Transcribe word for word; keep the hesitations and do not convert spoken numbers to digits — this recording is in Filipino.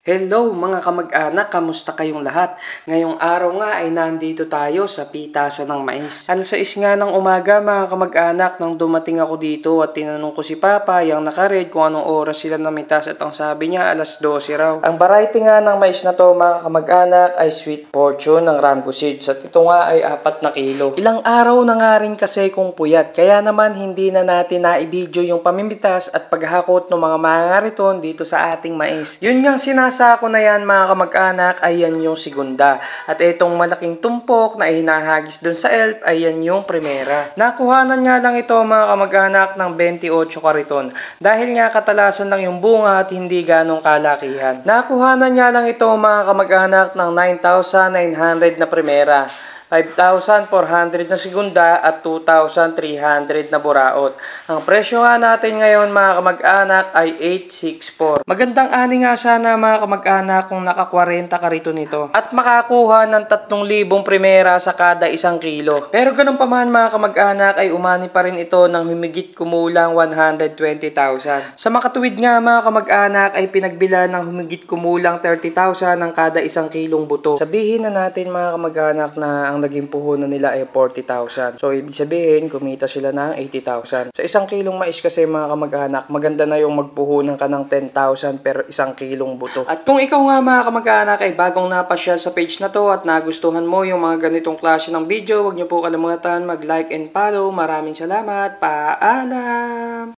Hello mga kamag-anak, kamusta kayong lahat? Ngayong araw nga ay nandito tayo sa pitasan ng mais. alas sais nga ng umaga mga kamag-anak nang dumating ako dito at tinanong ko si Papa yung nakaread kung anong oras sila namitas at ang sabi niya alas dose raw. Ang variety nga ng mais na to mga kamag-anak ay Sweet Fortune ng Rambo Seeds at ito nga ay apat na kilo. Ilang araw na nga rin kasi kung puyat kaya naman hindi na natin na-video yung pamimitas at paghakot ng mga mangariton dito sa ating mais. Yun nga sinas Sa ako na yan mga kamag-anak ay yan yung segunda. At itong malaking tumpok na hinahagis dun sa elf ay yan yung primera. Nakuhanan nga lang ito mga kamag-anak ng twenty-eight kariton. Dahil nga katalasan lang yung bunga at hindi ganong kalakihan. Nakuhanan nga lang ito mga kamag-anak ng nine thousand nine hundred na primera. five thousand four hundred na segunda at two thousand three hundred na buraot. Ang presyo nga natin ngayon mga kamag-anak ay eight sixty-four. Magandang ani nga sana mga kamag-anak kung naka-forty ka rito nito. At makakuha ng tatlong libong primera sa kada isang kilo. Pero ganun pa man mga kamag-anak ay umani pa rin ito ng humigit kumulang one hundred twenty thousand. Sa makatuwid nga mga kamag-anak ay pinagbila ng humigit kumulang thirty thousand ang kada isang kilong buto. Sabihin na natin mga kamag-anak na ang naging puhunan nila ay forty thousand. So, ibig sabihin, kumita sila ng eighty thousand. Sa isang kilong mais kasi mga kamag-anak, maganda na yung magpuhunan ka ng ten thousand per isang kilong buto. At kung ikaw nga mga kamag-anak ay bagong napasyal sa page na to at nagustuhan mo yung mga ganitong klase ng video, huwag niyo po kalimutan mag-like and follow. Maraming salamat. Paalam!